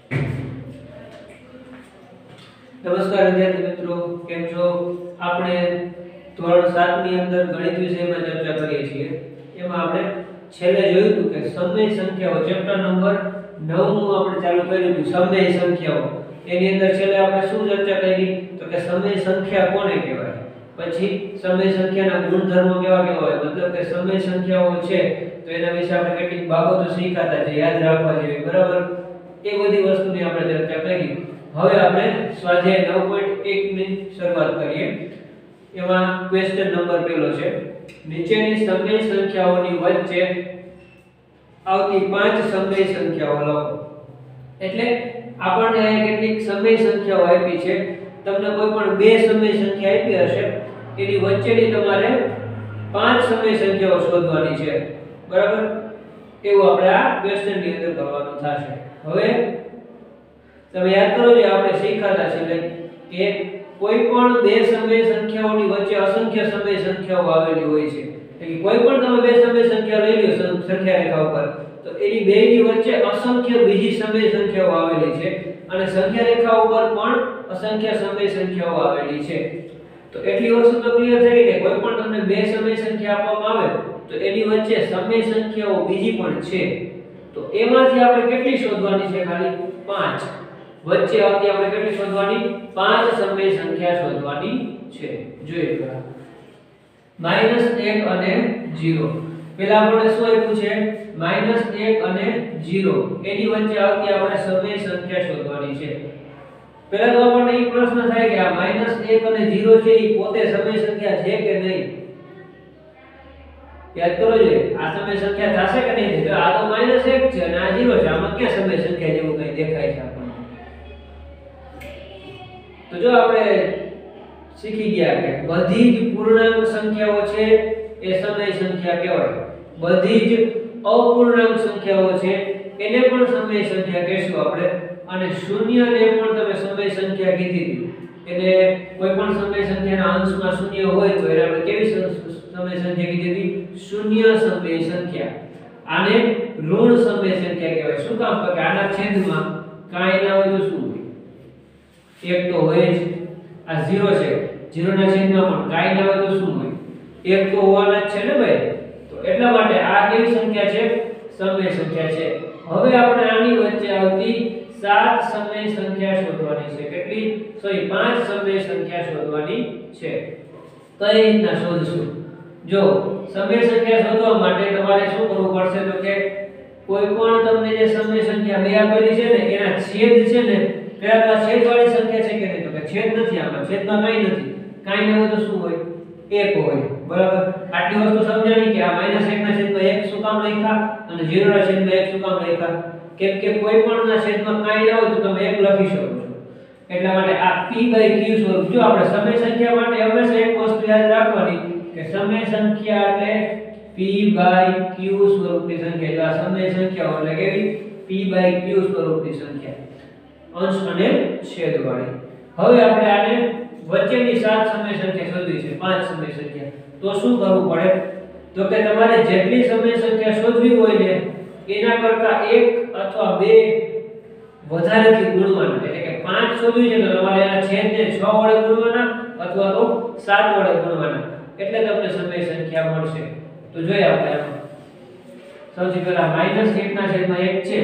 નમસ્કાર વિદ્યાર્થી મિત્રો, કેમ છો? આપણે ધોરણ 7 ની અંદર ગણિત વિષયમાં ચર્ચા કરીએ છીએ. એમાં આપણે છેલ્લે જોયું હતું કે સમય સંખ્યાઓ ચેપ્ટર નંબર 9 નું આપણે ચાલુ કર્યું હતું, સમય સંખ્યાઓ. એની અંદર છેલ્લે આપણે શું ચર્ચા કરી? તો કે સમય સંખ્યા કોને કહેવાય, પછી સમય સંખ્યાના ગુણધર્મો કેવા કેવા હોય, મતલબ કે સમય સંખ્યાઓ છે તો એના વિશે આપણે કેટલીક બાબતો શીખ્યા છે, યાદ રાખવા જેવી, બરાબર? એ બધી વસ્તુની આપણે ચર્ચા કરી. હવે આપણે સ્વાધ્યાય 9.1 ની શરૂઆત કરીએ. એમાં ક્વેશ્ચન નંબર પહેલો છે, નીચેની સમય સંખ્યાઓની વચ્ચે આવતી 5 સમય સંખ્યાઓ લખો. એટલે આપણને કેટલીક સમય સંખ્યાઓ આપી છે, તમને કોઈ પણ બે સમય સંખ્યા આપી હશે, એની વચ્ચેની તમારે 5 સમય સંખ્યાઓ શોધવાની છે, બરાબર? એવું આપણે આ ક્વેશ્ચન ની અંદર કરવાનું થશે. હવે તમે યાદ કરો જે આપણે શીખ્યા છે કે કોઈ પણ બે સમય સંખ્યાઓની વચ્ચે અસંખ્ય સમય સંખ્યાઓ આવેલી હોય છે. એટલે કોઈ પણ તમે બે સમય સંખ્યા લઈ લો સંખ્યા રેખા ઉપર, તો એની બેની વચ્ચે અસંખ્ય બીજી સમય સંખ્યાઓ આવેલી છે, અને સંખ્યા રેખા ઉપર પણ અસંખ્ય સમય સંખ્યાઓ આવેલી છે. તો એટલી વસ્તુ તો ક્લિયર થઈ કે કોઈ પણ તમને બે સમય સંખ્યા આપવામાં આવે તો એની વચ્ચે સમય સંખ્યાઓ બીજી પણ છે. તો એમાંથી આપણે કેટલી શોધવાની છે? ખાલી 5. વચ્ચે આવતી આપણે કેટલી શોધવાની? 5 સમય સંખ્યા શોધવાની છે. જોઈએ પહેલા -1 અને 0. પહેલા આપણે શું આપ્યું છે? -1 અને 0. એની વચ્ચે આવતી આપણે સમય સંખ્યા શોધવાની છે. પહેલા તો આપણને એક પ્રશ્ન થાય કે આ -1 અને 0 છે એ પોતે સમય સંખ્યા છે કે નહીં? યાદ કરો જોઈએ, આ સમય સંખ્યા થશે કે નહીં? તો આ તો -1 છે અને આ 0 છે, આમાં ક્યાં સમય સંખ્યા જેવું કંઈ દેખાય છે આપણને? તો જો આપણે શીખી ગયા કે બધી જ પૂર્ણાંક સંખ્યાઓ છે એ સમય સંખ્યા કહેવાય, બધી જ અપૂર્ણાંક સંખ્યાઓ છે એને પણ સમય સંખ્યા કહેશું આપણે, અને શૂન્યને પણ તમે સમય સંખ્યા કીધી હતી. એટલે કોઈ પણ સમય સંખ્યાના અંશમાં શૂન્ય હોય તો એને આપણે કેવી સમય સંખ્યા કીધી હતી? શૂન્ય સમય સંખ્યા. આને ઋણ સમય સંખ્યા કહેવાય. શું કામ? તો કે આના છેદમાં કાંઈ ના હોય તો શું હોય? એક તો હોય જ. આ 0 છે, 0 ના છેદમાં પણ કાંઈ ના હોય તો શું હોય? એક તો હોવાના જ છે ને ભાઈ. તો એટલા માટે આ કેવી સંખ્યા છે? સમય સંખ્યા છે. હવે આપણે આની વચ્ચે આવતી 7 સમય સંખ્યા શોધવાની છે. કેટલી? સોરી 5 સમય સંખ્યા શોધવાની છે. કઈ રીતના શોધશું? જો સમય સંખ્યા શોધવા માટે તમારે શું કરવું પડશે? તો કે કોઈ પણ તમને જે સમય સંખ્યા બે આપેલી છે ને એના છેદ છે ને, પહેલા તો છેદવાળી સંખ્યા છે કે નહીં? તો કે છેદ નથી, આમાં છેદમાં કંઈ નથી. કાંઈ ન હોય તો શું હોય? 1 હોય, બરાબર? આટલી વસ્તુ સમજાણી કે આ -1 ના છેદમાં 1 શું કામ લખ્યા અને 0 ના છેદમાં 1 શું કામ લખ્યા? કેમ કે કોઈ પણ ના છેદમાં કાંઈ ન હોય તો તમે 1 લખી શકો છો. એટલા માટે આ p/q સ્વરૂપ. જો આપણે સમય સંખ્યા માટે હંમેશા એક વસ્તુ યાદ રાખવાની કે સમય સંખ્યા એટલે p/q સ્વરૂપની સંખ્યા. એટલે આ સમય સંખ્યાઓ એટલે કેવી? p/q સ્વરૂપની સંખ્યા, અંશ અને છેદવાળી. હવે આપણે આને વચ્ચેની 7 સમય સંખ્યા શોધવી છે, 5 સમય સંખ્યા. તો શું કરવું પડે? તો કે તમારે જેટલી સમય સંખ્યા શોધવી હોય ને એના કરતા 1 અથવા 2 વધારેથી ગુણવાના. એટલે કે 5 શોધવી છે તો તમારે આના છેદને 6 વડે ગુણવાના અથવા તો 7 વડે ગુણવાના, એટલે તમને સમય સંખ્યા મળશે. તો જોઈએ આપણે આમાં સૌથી પહેલા -1 ના છેદમાં 1 છે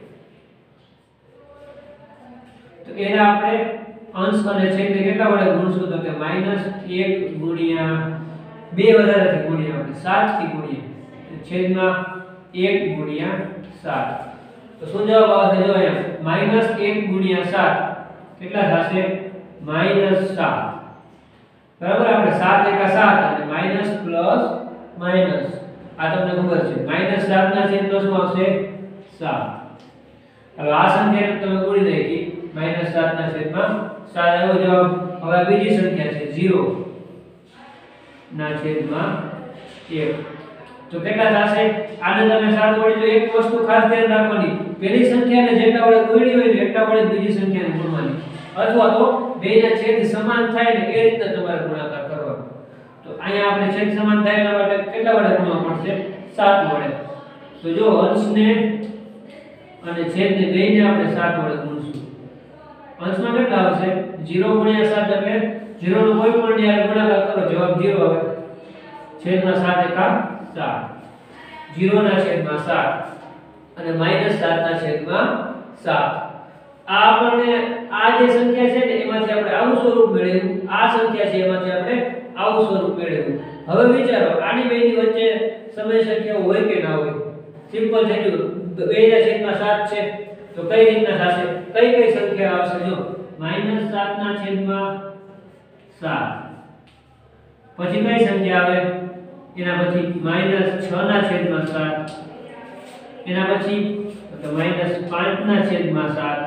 તો એના આપણે અંશ અને છેદને કેટલા વડે ગુણશું? તો કે -1 ગુણ્યા 2 વધારેથી ગુણ્યા આપણે 7 થી ગુણ્યા છેદમાં 1 ગુણ્યા 7. તો શું જવાબ આવશે? જો અહીંયા -1 ગુણ્યા 7 કેટલા થશે? -7. બરાબર? આપણે 7 એકા 7 અને માઈનસ પ્લસ માઈનસ આ તમને ખબર છે. -7 ના છેદમાં શું આવશે? 7. હવે આ સંખ્યાને તમે ગુણી નાખી, -7 ના છેદમાં 7 આવ્યો જવાબ. હવે આ બીજી સંખ્યા છે 0 ના છેદમાં 1. તો કેટલા થશે? આને તમે 7 વડે જો એક વસ્તુ ખાસ ધ્યાન રાખવાની, પહેલી સંખ્યાને જેટલા વડે ગુણી હોય ને એટલા વડે બીજી સંખ્યાને ગુણવાની, અથવા તો બેના છેદ સમાન થાય ને એ રીતે તમારે ગુણાકાર કરવાનો. તો અહીંયા આપણે છેદ સમાન થાય એના માટે કેટલા વડે ગુણવા પડશે? 7 વડે. તો જો અંશને અને છેદને બેને આપણે 7 વડે ગુણશું. અંશમાં કેટલા આવશે? 0 * 7 એટલે 0 નો કોઈ પણ જ્યારે ગુણાકાર કરો જવાબ 0 આવે. છેદમાં 7 એકા 7. 0 ના છેદમાં 7 અને -7 ના છેદમાં 7. આ આપણને આ જે સંખ્યા છે ને એમાંથી આપણે આવું સ્વરૂપ મેળવ્યું. આ સંખ્યા છે એમાંથી આપણે આવું સ્વરૂપ મેળવ્યું. હવે વિચારો આની બેની વચ્ચે સમય સંખ્યાઓ હોય કે ના હોય? સિમ્પલ થઈ ગયું. 2 ના છેદમાં 7 છે તો કઈ રીતના થશે? કઈ સંખ્યા આવશે? જો -7 ના છેદમાં 7. પછી કઈ સંખ્યા આવે? એના પછી -6 ના છેદમાં 7. એના પછી તો -5 ના છેદમાં 7.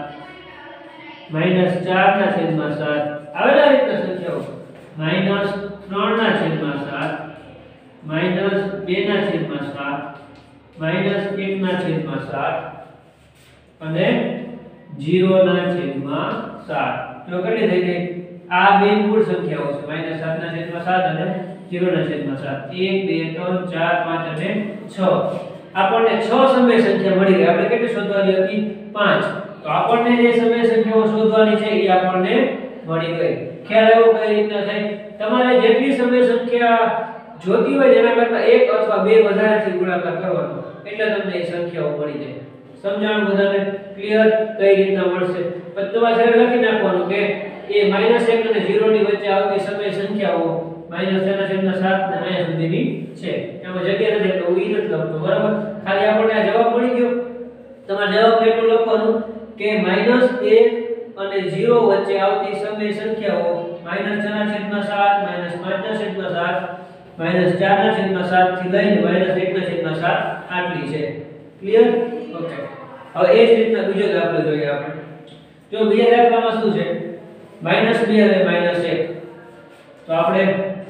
-4 ના છેદમાં 7. આવેલા રીતના સંખ્યાઓ. -3 ના છેદમાં 7. -2 ના છેદમાં 7. -1 ના છેદમાં 7 અને 0 ના છેદમાં 7. તો કેટલી થઈ ગઈ? આ બે મૂળ સંખ્યાઓ છે. -7 ના છેદમાં 7 અને 0 ના છેદમાં 7. 1 2 3 4 5 અને 6. આપણને 6 સમય સંખ્યા મળી ગઈ. આપણે કેટલી શોધવાની હતી? 5. તો આપણને જે સમય સંખ્યાઓ શોધવાની છે એ આપણને મળી ગઈ. ખ્યાલ આવ્યો કઈ રીતના થાય? તમારે જેટલી સમય સંખ્યા જોતી હોય એના કરતા 1 અથવા 2 વધારેથી ગુણાકાર કરવાનો એટલે તમને એ સંખ્યાઓ મળી જાય. સમજાણું બધાને? ક્લિયર? કઈ રીતના મળશે? પછી તમારે લખી નાખવાનું કે એ -1 અને 0 ની વચ્ચે આવતી સમય સંખ્યાઓ -7 ના 7 ને અહીંયા સુધીની છે. એમાં જગ્યા નથી એટલે હું ઈ નથી લખતો. બરાબર? ખાલી આપણને આ જવાબ મળી ગયો. તમારે જવાબ એટલું લખવાનું કે -1 અને 0 વચ્ચે આવતી સમય સંખ્યાઓ -6 ના છેદમાં 7, -5 ના છેદમાં 7, -4 ના છેદમાં 7 થી લઈને -1 ના છેદમાં 7 આટલી છે. ક્લિયર? ઓકે. હવે એ જ રીતના બીજો દાખલો જોઈએ આપણે. જો બીજા દાખલામાં શું છે? -2 અને -1. તો આપણે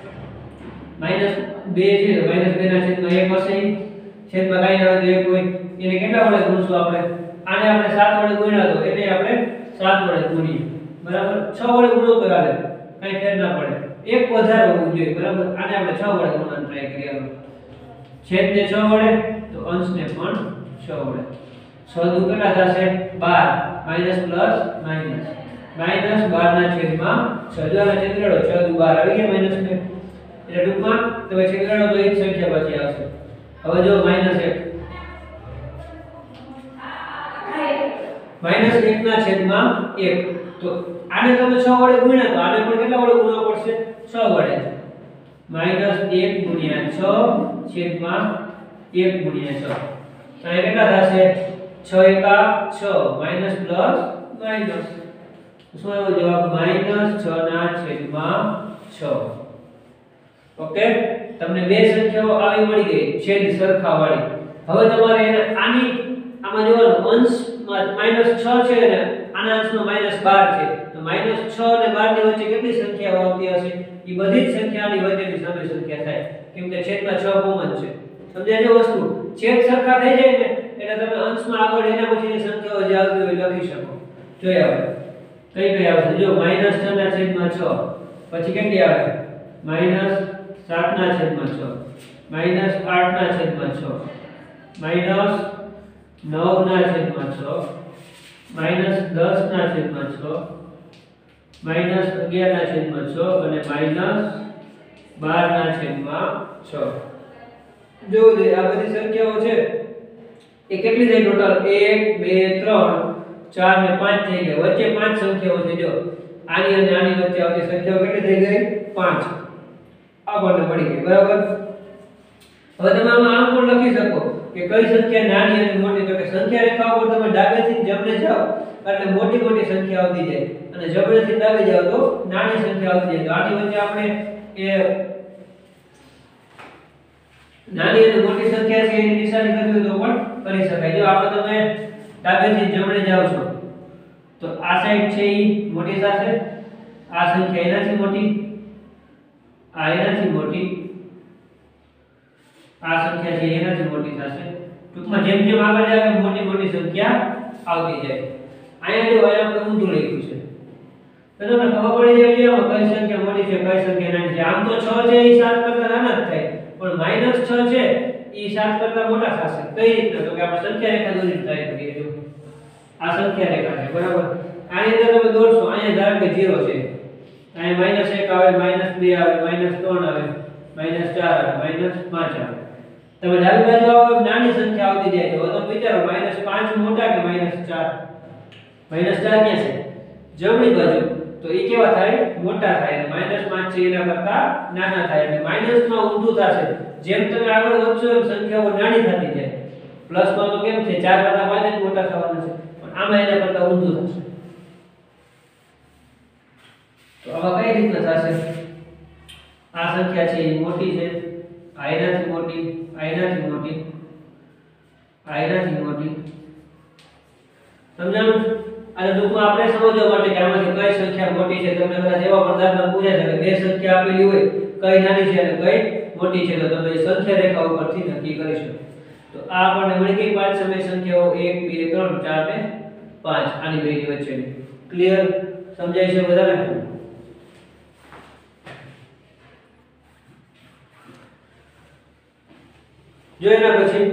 -2 છે તો -2 ના છેદમાં 1 હશે. છેદમાં કાઈ ના હોય તો 1 હોય. એને કેટલા વડે ગુણશું આપણે? આને આપણે 7 વડે ગુણ્યા તો એને આપણે 7 વડે ગુણીએ. બરાબર? 6 વડે ગુણો તો હાલે. કાઈ ફેર ના પડે. એક વધારે હોવું જોઈએ. બરાબર? આને આપણે 6 વડે ગુણવાનો ટ્રાય કરીએ. છેદને 6 વડે તો અંશને પણ 6 વડે. 6 દુ કેટલા થશે? 12. Minus plus minus. -12 ના છેદમાં 6. જો આને છેદડો 6 દુ 12 આવી ગયા -2. એટલે ટૂંકમાં તમે છેદડો તો એક સંખ્યા પછી આવશે. હવે જો -1 -1 ના છેદમાં 1. તો આને તમે 6 વડે ગુણ્યા તો આને પણ કેટલા વડે ગુણવા પડશે? 6 વડે. -1 ગુણ્યા 6 છેદમાં 1 ગુણ્યા 6. તો એ કેટલા થશે? 6 એકા 6 માઈનસ પ્લસ માઈનસ. શું આવ્યો જવાબ? -6 ના છેદમાં 6. ઓકે? તમને બે સંખ્યાઓ આવી મળી ગઈ છેદ સરખા વાળી. હવે તમારે એને આમાં જોવાનું અંશમાં -6 છે ને આના અંશમાં -12 છે. તો -6 અને 12 ની વચ્ચે કેટલી સંખ્યાઓ આવતી હશે? એ બધી જ સંખ્યાની વચ્ચેની સમય સંખ્યા થાય. કેમ કે છેદમાં 6 કોમન છે. સમજાય છે વસ્તુ? છેદ સરખા થઈ જાય ને એટલે તમે અંશમાં આગળ એના પછીની સંખ્યાઓ જે આવતી હોય લખી શકો. જોઈએ હવે કઈ આવશે? જો -6 ના છેદમાં 6. પછી કેટલી આવે? -7 ના છેદમાં 6, -8 ના છેદમાં 6, -9 ના છેદમાં 6, -10 ના છેદમાં 6, -11 ના છેદમાં 6 અને -12 ના છેદમાં 6. જો આ બધી સંખ્યાઓ છે એ કેટલી થઈ ટોટલ? 1 2 3 4 ને 5 થઈ ગયા. વચ્ચે 5 સંખ્યાઓ છે. જો આની અને આની વચ્ચે આવતી સંખ્યાઓ કેટલી થઈ ગઈ? 5. આપણને મળી ગઈ. બરાબર? હવે તમે આમ પણ લખી શકો કે કઈ સંખ્યા નાની અને મોટી. તો કે સંખ્યા રેખા ઉપર તમે ડાબેથી જમણે જાઓ એટલે મોટી મોટી સંખ્યા આવતી જાય અને જમણેથી ડાબે જાઓ તો નાની સંખ્યા આવતી જાય. તો આની વચ્ચે આપણે એ નાની અને મોટી સંખ્યા છે એની નિશાની કરવી હોય તો પણ કરી શકાય. જો આપણે તમે ડાબેથી જમણે જાઓ છો તો આ સાઈડ છે ઈ મોટી થશે, આ સંખ્યા એનાથી મોટી, આ એનાથી મોટી, આ સંખ્યા છે એનાથી મોટી થશે. ટૂંકમાં જેમ જેમ આગળ જાય મોટી મોટી સંખ્યા આવતી જાય. અહીંયા જો અહીંયા આપણે ઊંધું લખ્યું છે તો તમને ખબર પડી જાય કે આમાં કઈ સંખ્યા મોટી છે કઈ સંખ્યા નાની છે. આમ તો 6 છે એ 7 કરતા નાના જ થાય પણ -6 છે એ 7 કરતા મોટા થશે. કઈ રીતના? તો કે આપણે સંખ્યા રેખા દોરીને ટ્રાય કરીએ. જો આ સંખ્યા રેખા છે બરાબર. આની અંદર તમે દોરશો અહીંયા ધારો કે 0 છે, અહીંયા -1 આવે, -2 આવે, -3 આવે, -4 આવે, -5 આવે. તમે ડાબી બાજુ આવો નાની સંખ્યા આવતી જાય તો તમે વિચારો -5 મોટા કે -4? -4 ક્યાં છે? જમણી બાજુ. તો એ કેવા થાય? મોટા થાય. અને -5 છે એના કરતા નાના થાય. એટલે માઈનસમાં ઊંધું થશે. જેમ તમે આગળ વધશો એમ સંખ્યાઓ નાની થતી જાય. પ્લસમાં તો કેમ છે 4 કરતા 5 જ મોટા થવાના છે, પણ આમાં એના કરતા ઊંધું થશે. તો આમાં કઈ રીતના થશે? આ સંખ્યા છે એ મોટી છે, આ એનાથી મોટી, આ એનાથી મોટી, આ એનાથી મોટી. સમજાણું? અને ટૂંકમાં આપણે સમજવા માટે કે આમાંથી કઈ સંખ્યા મોટી છે, તમને કદાચ એવા પણ દાખલા પૂછે છે કે બે સંખ્યા આપેલી હોય, કઈ નાની છે અને કઈ મોટી છે, તો તમે સંખ્યા રેખા ઉપરથી નક્કી કરી શકો. તો આ આપણને મળી ગઈ પાંચ સમય સંખ્યાઓ 1 2 3 4 ને 5 આની બેની વચ્ચેની. ક્લિયર? સમજાય છે બધાને? જો એના પછી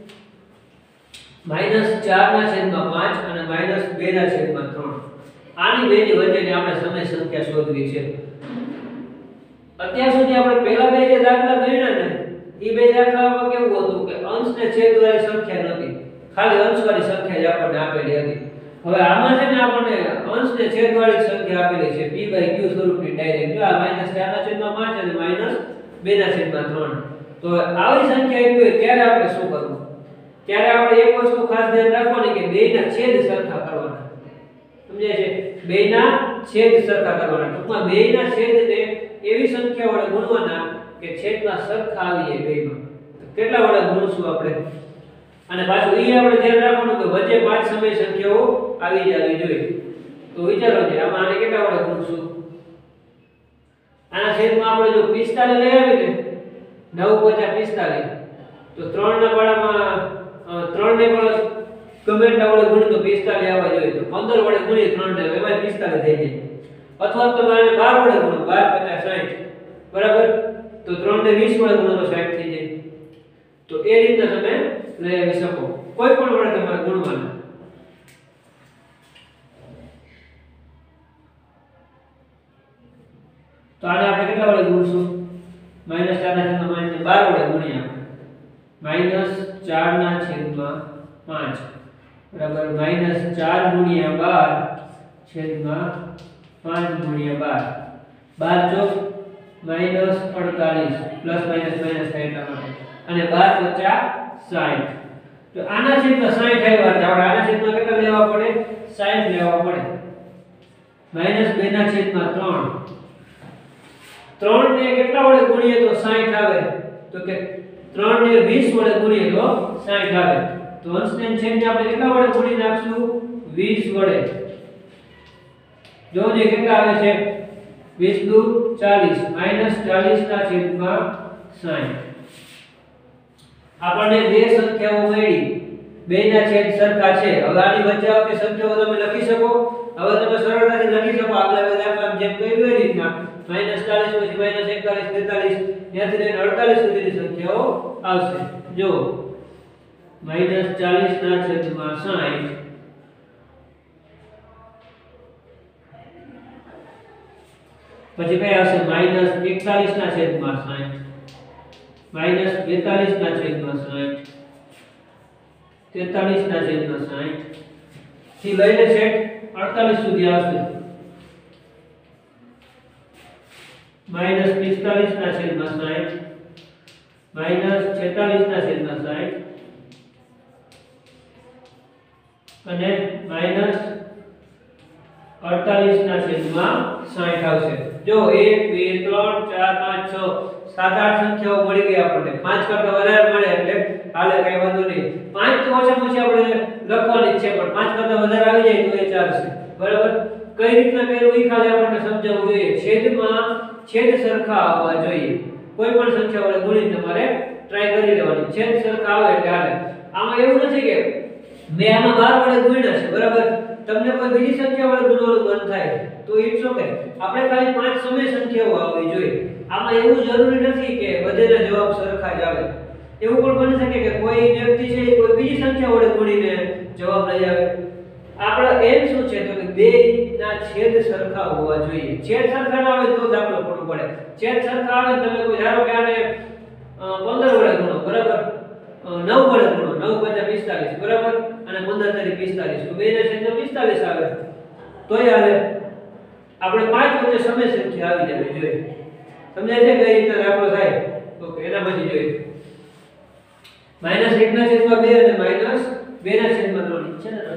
-4/5 અને -2/3 આની બેની વચ્ચેની આપણે સમય સંખ્યા શોધવી છે. અત્યાર સુધી આપણે પહેલા બે જે દાખલા ગણ્યા ને એ બે દાખલામાં કેવું હતું કે અંશ ને છેદ વાળી સંખ્યા નહોતી, ખાલી અંશ વાળી સંખ્યા જ આપણને આપેલી હતી. હવે આમાં છે ને આપણને અંશ ને છેદ વાળી સંખ્યા આપેલી છે p/q સ્વરૂપની ડાયરેક્ટ. જો આ -4/5 અને -2/3. તો આવી સંખ્યા આવી હોય ત્યારે આપણે શું કરવું? ત્યારે આપણે એક વસ્તુ ખાસ ધ્યાન રાખવાની કે બેયના છેદ સરખા કરવાના. સમજાય છે? બેયના છેદ સરખા કરવાના. ટૂંકમાં બેયના છેદને એવી સંખ્યા વડે ગુણવાના કે છેદમાં સરખા આવી જાય બેયમાં. તો કેટલા વડે ગુણશું આપણે? અને પાછું એ આપણે ધ્યાન રાખવાનું કે વચ્ચે પાંચ સમય સંખ્યાઓ આવી જવી જોઈએ. તો વિચારો કે આમાં આને કેટલા વડે ગુણશું? આના છેદમાં આપણે જો 45 લઈ આવીને 9×5 = 45, તો 3 ના પાડામાં 3 ને પણ ગમે એટલા વડે ગુણી તો 45 આવવા જોઈએ. તો 15 વડે ગુણી 3 ને એમાં 45 થઈ જાય. અથવા તમે આને 12 વડે ગુણો, 12 × 50 60 બરાબર. તો 3 ને 20 વડે ગુણો તો 60 થઈ જાય. તો એ રીતે તમે લઈ આવી શકો. કોઈ પણ વડે તમારે ગુણવાના. તો આને આપણે કેટલા વડે ગુણશું? -4/5 12 વડે ગુણ્યા -4/5 બરાબર. -4 × 12/5 / 12 12 ચોક -48 ± એટલા માટે. અને 12 × 50 60. તો આના છેદમાં 60 આવ્યા એટલે આપણે આના છેદમાં કેટલા લેવા પડે? 60 લેવા પડે. -2/3 3 ને કેટલા વડે ગુણીએ તો 60 આવે? તો કે 3 ને 20 વડે ગુણીએ તો 60 આવે. તો અંશ ને છેદને આપણે કેટલા વડે ગુણી નાખશું? 20 વડે. જોજો કેટલા આવે છે? 20 દુ 40 -40/60. આપણને બે સંખ્યાઓ મળી, બેના છેદ સરખા છે. હવે આની વચ્ચે આવતી સંખ્યાઓ તમે લખી શકો. હવે તમે સરળતાથી લખી શકો આગલા બે દાખલામાં જેમ કર્યું એ રીતના. -40 પછી -41 43 ત્યાંથી લઈને 48 સુધીની સંખ્યાઓ આવશે. જો -40/60 પછી કઈ આવશે? -41/60 -42/60 43/60 થી લઈને છેક 48 સુધી આવશે. -45/60 -46/60 અને -48/60 આવશે. જો 1 2 3 4 5 6 7 8 સંખ્યાઓ મળી ગઈ આપણને. 5 કરતા વધારે મળે એટલે હાલે કઈ વાંધો નહીં. 5 તો ઓછામાં ઓછી આપણે લખવાની છે, પણ 5 કરતા વધારે આવી જાય તો એ ચાલશે. બરાબર? કઈ રીતના કર્યું એ ખાલી આપણને સમજાવવું જોઈએ. છેદમાં છેદ સરખા આવવા જોઈએ. કોઈ પણ સંખ્યા વડે ગુણી તમારે ટ્રાય કરી લેવાની. છેદ સરખા આવે એટલે હાલે. આમાં એવું નથી કે મેં આમાં 12 વડે ગુણ્યા છે બરાબર, તમને કોઈ બીજી સંખ્યા વડે ગુણવાનું મન થાય તો ઇટ્સ ઓકે. આપણે ખાલી 5 સમય સંખ્યાઓ આવવી જોઈએ. આમાં એવું જરૂરી નથી કે બધેના જવાબ સરખા જ આવે. એવું પણ બની શકે કે કોઈ વ્યક્તિ છે કોઈ બીજી સંખ્યા વડે ગુણીને જવાબ લઈ આવે. આપણે એમ શું છે તો કે બે ના છેદ સરખા હોવા જોઈએ. છેદ સરખા ના હોય તો દાખલો ખોટો પડે. છેદ સરખા આવે તમે કોઈ ધારો કે આને 15 વડે ગુણો બરાબર, 9 વડે ગુણો, 9 × 45 બરાબર, અને 15 × 45 તો બે ના છેદમાં 45 આવે તોય હાલે. આપણે 5 વચ્ચે સમય સંખ્યા આવી જવી જોઈએ. સમજાય છે કઈ રીતે દાખલો થાય? ઓકે, એના પછી જોઈએ -1 ના છેદમાં 2 અને -2 ના છેદમાં 3 છે ને.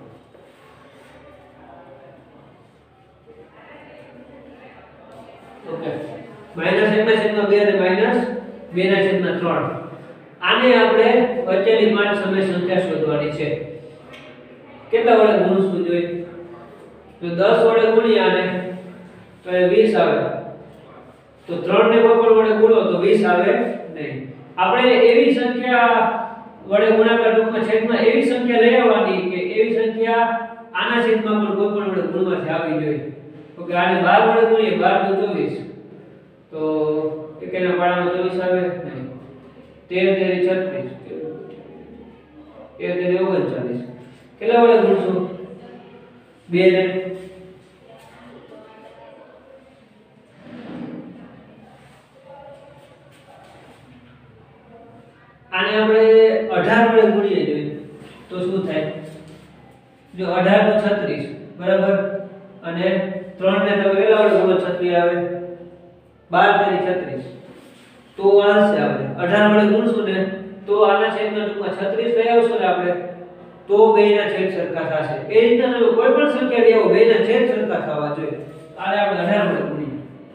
ઓકે, -1 ના છેદમાં 2 અને -2 ના છેદમાં 3. આને આપણે વચ્ચેની 5 સમય સંખ્યા શોધવાની છે. કેટલા વડે ગુણશું જોઈએ? જો 10 વડે ગુણીએ આને તો એ 20 આવે. તો 3 ને કોઈ પણ વડે ગુણો તો 20 આવે નહીં. આપણે એવી સંખ્યા વડે ગુણાકાર ટૂંકમાં છેદમાં એવી સંખ્યા લઈ આવવાની કે એવી સંખ્યા આના છેદમાં પણ કોઈ પણ વડે ગુણવાથી આવી જોઈએ. ઓકે, આને 12 વડે ગુણીએ 12 × 24 તો એકેના પાડામાં 24 આવે નહીં. 13 × 36 13 × 39 કેટલા વડે ગુણશું? 2 ને આને આપણે 18 વડે ગુણીએ જોઈએ તો શું થાય? જો 18 × 36 બરાબર, અને 3 ને તમે કેટલા વડે ગુણો? 36 આવે. 12 × 36 તો આવશે આપણે 18 વડે ગુણશું ને તો આના છેદમાં ટૂંકમાં 36 લઈ આવશું ને આપણે તો બેયના છેદ સરખા થશે. એ રીતે તમે કોઈ પણ સંખ્યા લઈ આવો બેયના છેદ સરખા થવા જોઈએ. આને આપણે 18 વડે ગુણીએ.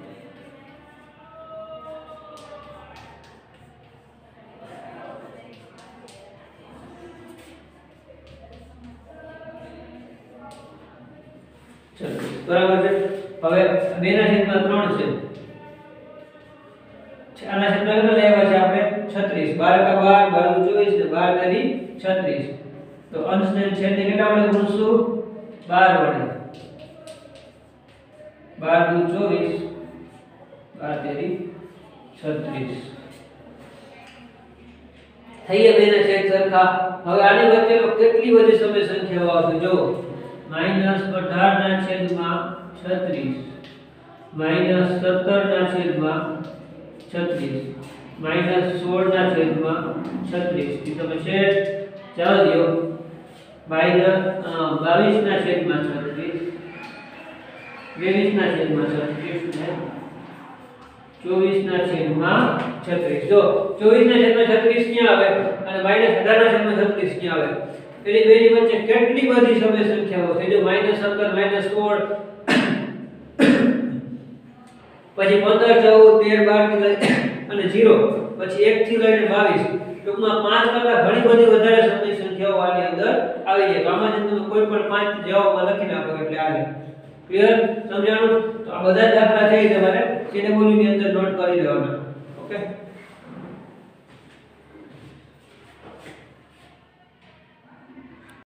બરાબર છે. હવે 2 ના છેદમાં 3 છે. આના છેદમાં કેટલા લેવા છે આપણે? 36. 12 × 12 12 × 24 ને 12 × 36 તો અંશ ને છેદને કેટલા વડે ગુણશું? 12 વડે. 12 × 24 12 × 36 થઈ ગયા બેના છેદ સરખા. હવે આની વચ્ચે કેટલી બધી સમય સંખ્યાઓ આવશે જો -18 ના છેદમાં 36 -17 ના છેદમાં 36 -16 ના છેદમાં 36 થી તમે છેદ ચાલો દો. -22 ના છેદમાં 36 23 ના છેદમાં 36 ને 24 ના છેદમાં 36. જો 24 ના છેદમાં 36 ક્યાં આવે અને -18 ના છેદમાં 36 ક્યાં આવે? એની બેની વચ્ચે કેટલી બધી સમય સંખ્યાઓ છે. જો -17 -16 પછી 15 14 13 12 અને 0 પછી 1 થી લઈને 22 ટૂંકમાં 5 કરતા ઘણી બધી વધારે સમય સંખ્યાઓ આની અંદર આવી જાય. તો આમાં તમે કોઈ પણ 5 જવાબમાં લખી નાખો એટલે આવે. ક્લિયર? સમજાણું? તો આ બધા દાખલા છે તમારે સિનેમોની અંદર નોટ કરી લેવાના. ઓકે.